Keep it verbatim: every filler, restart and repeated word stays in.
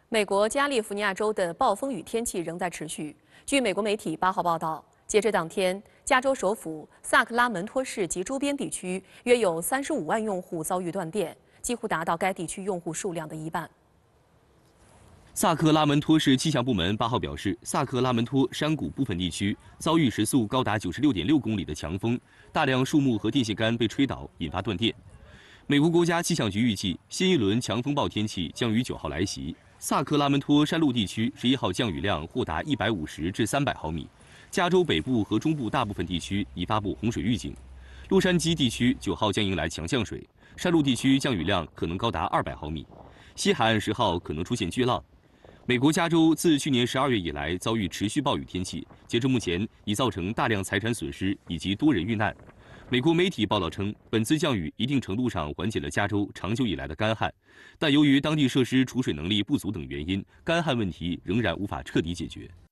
美国加利福尼亚州的暴风雨天气仍在持续。据美国媒体八号报道，截至当天，加州首府萨克拉门托市及周边地区约有三十五万用户遭遇断电，几乎达到该地区用户数量的一半。 萨克拉门托市气象部门八号表示，萨克拉门托山谷部分地区遭遇时速高达九十六点六公里的强风，大量树木和电线杆被吹倒，引发断电。美国国家气象局预计，新一轮强风暴天气将于九号来袭。萨克拉门托山路地区十一号降雨量或达一百五十至三百毫米，加州北部和中部大部分地区已发布洪水预警。洛杉矶地区九号将迎来强降水，山路地区降雨量可能高达二百毫米，西海岸十号可能出现巨浪。 美国加州自去年十二月以来遭遇持续暴雨天气，截至目前已造成大量财产损失以及多人遇难。美国媒体报道称，本次降雨一定程度上缓解了加州长久以来的干旱，但由于当地设施储水能力不足等原因，干旱问题仍然无法彻底解决。